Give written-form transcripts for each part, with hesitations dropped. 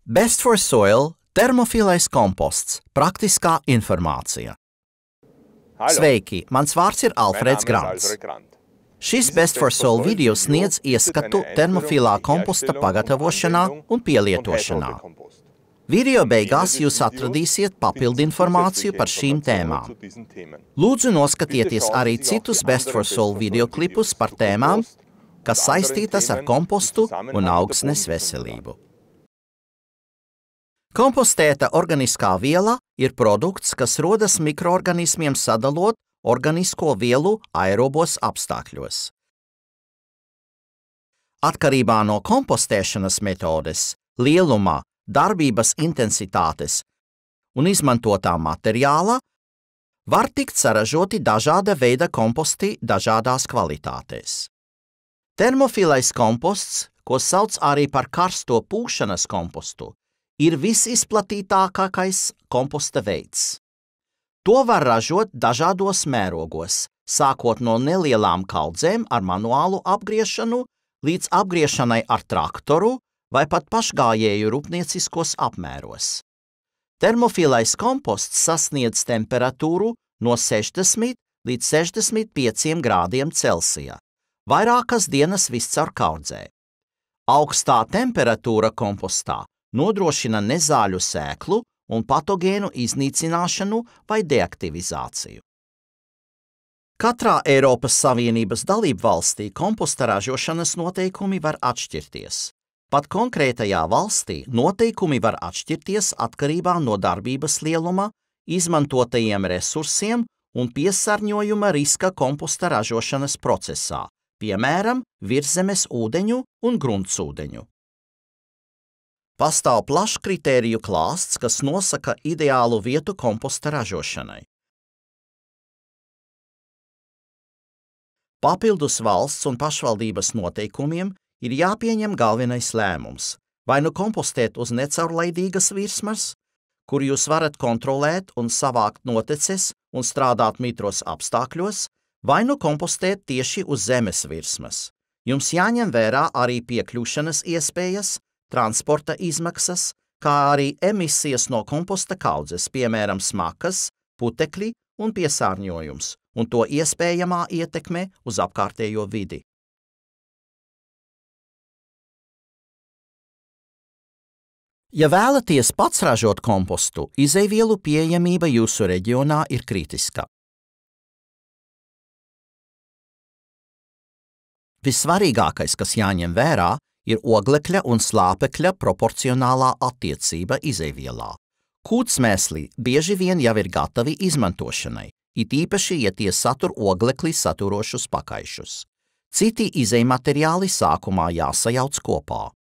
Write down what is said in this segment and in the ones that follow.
Best for Soil – termofilais komposts – praktiskā informācija. Sveiki, mans vārds ir Alfreds Grants. Šis Best for Soil video sniedz ieskatu termofilā komposta pagatavošanā un pielietošanā. Video beigās jūs atradīsiet papildu informāciju par šīm tēmām. Lūdzu noskatieties arī citus Best for Soil videoklipus par tēmām, kas saistītas ar kompostu un augsnes veselību. Kompostēta organiskā viela ir produkts, kas rodas mikroorganismiem sadalot organisko vielu aerobos apstākļos. Atkarībā no kompostēšanas metodes, lieluma, darbības intensitātes un izmantotā materiāla var tikt saražoti dažāda veida komposti dažādās kvalitātēs. Termofilais komposts, ko sauc arī par karsto pūšanas kompostu, ir visizplatītākais komposta veids. To var ražot dažādos mērogos, sākot no nelielām kaudzēm ar manuālu apgriešanu līdz apgriešanai ar traktoru vai pat pašgājēju rūpnieciskos apmēros. Termofilais komposts sasniedz temperatūru no 60 līdz 65 grādiem Celsija, vairākas dienas viscaur kaudzē. Augstā temperatūra kompostā nodrošina nezāļu sēklu un patogēnu iznīcināšanu vai deaktivizāciju. Katrā Eiropas Savienības dalībvalstī komposta ražošanas noteikumi var atšķirties. Pat konkrētajā valstī noteikumi var atšķirties atkarībā no darbības lieluma, izmantotajiem resursiem un piesārņojuma riska komposta ražošanas procesā, piemēram, virszemes ūdeņu un gruntsūdeņu. Pastāv plašs kritēriju klāsts, kas nosaka ideālu vietu komposta ražošanai. Papildus valsts un pašvaldības noteikumiem ir jāpieņem galvenais lēmums, vai nu kompostēt uz necaurlaidīgas virsmas, kur jūs varat kontrolēt un savākt noteces un strādāt mitros apstākļos, vai nu kompostēt tieši uz zemes virsmas. Jums jāņem vērā arī piekļūšanas iespējas, transporta izmaksas, kā arī emisijas no komposta kaudzes, piemēram, smakas, putekļi un piesārņojums, un to iespējamā ietekme uz apkārtējo vidi. Ja vēlaties pats ražot kompostu, izejvielu pieejamība jūsu reģionā ir kritiska. Vissvarīgākais, kas jāņem vērā, ir oglekļa un slāpekļa proporcionālā attiecība izejvielā. Kūtsmēsli bieži vien jau ir gatavi izmantošanai, it īpaši, ja tie satur oglekli saturošus pakaišus. Citi izejmateriāli sākumā jāsajauc kopā.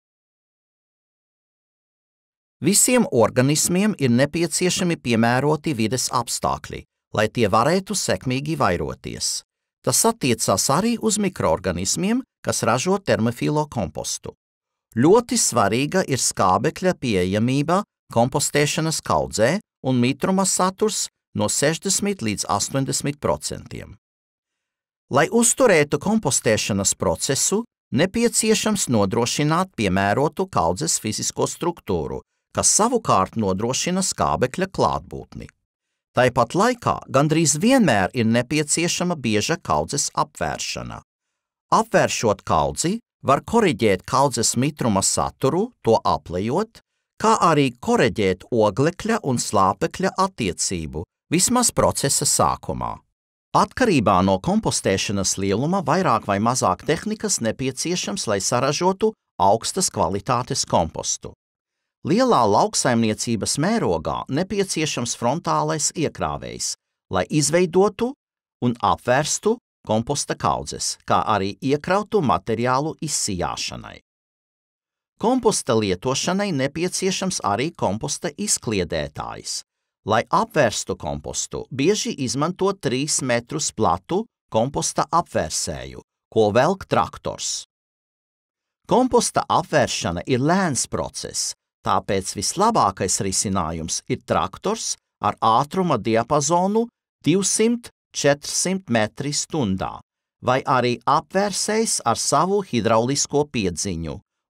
Visiem organismiem ir nepieciešami piemēroti vides apstākļi, lai tie varētu sekmīgi vairoties. Tas attiecās arī uz mikroorganismiem, kas ražo termofilo kompostu. Ļoti svarīga ir skābekļa pieejamība kompostēšanas kaudzē un mitruma saturs no 60 līdz 80%. Lai uzturētu kompostēšanas procesu, nepieciešams nodrošināt piemērotu kaudzes fizisko struktūru, kas savukārt nodrošina skābekļa klātbūtni. Tāpat laikā gandrīz vienmēr ir nepieciešama bieža kaudzes apvēršana. Apvēršot kaudzi, var koriģēt kaudzes mitruma saturu, to aplejot, kā arī koriģēt oglekļa un slāpekļa attiecību, vismaz procesa sākumā. Atkarībā no kompostēšanas lieluma vairāk vai mazāk tehnikas nepieciešams, lai saražotu augstas kvalitātes kompostu. Lielā lauksaimniecības mērogā nepieciešams frontālais iekrāvējs, lai izveidotu un apvērstu komposta kaudzes, kā arī iekrautu materiālu izsijāšanai. Komposta lietošanai nepieciešams arī komposta izkliedētājs. Lai apvērstu kompostu, bieži izmanto 3 metrus platu komposta apvērsēju, ko velk traktors. Komposta apvēršana ir lēns process, tāpēc vislabākais risinājums ir traktors ar ātruma diapazonu 200–400 metri stundā, vai arī apvērsējs ar savu hidraulisko piedziņu,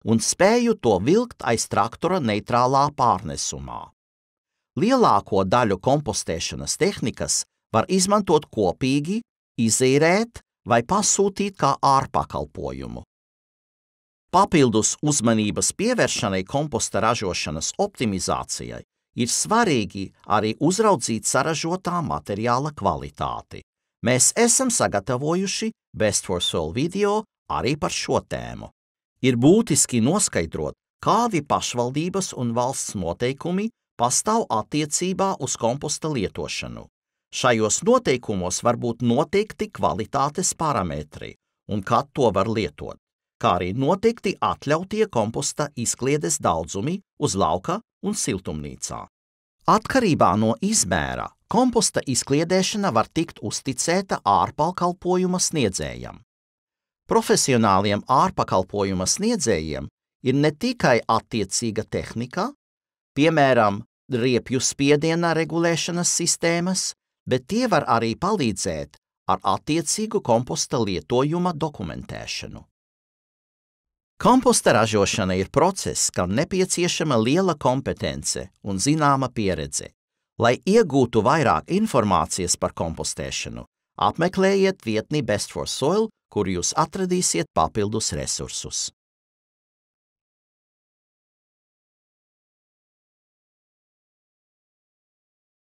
un spēju to vilkt aiz traktora neitrālā pārnesumā. Lielāko daļu kompostēšanas tehnikas var izmantot kopīgi, izīrēt vai pasūtīt kā ārpakalpojumu. Papildus uzmanības pievēršanai komposta ražošanas optimizācijai ir svarīgi arī uzraudzīt saražotā materiāla kvalitāti. Mēs esam sagatavojuši Best for Soil video arī par šo tēmu. Ir būtiski noskaidrot, kādi pašvaldības un valsts noteikumi pastāv attiecībā uz komposta lietošanu. Šajos noteikumos var būt noteikti kvalitātes parametri un kad to var lietot, kā arī noteikti atļautie komposta izkliedes daudzumi uz lauka un siltumnīcā. Atkarībā no izmēra komposta izkliedēšana var tikt uzticēta ārpakalpojuma sniedzējam. Profesionāliem ārpakalpojuma sniedzējiem ir ne tikai attiecīga tehnika, piemēram, riepju spiediena regulēšanas sistēmas, bet tie var arī palīdzēt ar attiecīgu komposta lietojuma dokumentēšanu. Komposta ražošana ir process, kam nepieciešama liela kompetence un zināma pieredze. Lai iegūtu vairāk informācijas par kompostēšanu, apmeklējiet vietni Best for Soil, kur jūs atradīsiet papildus resursus.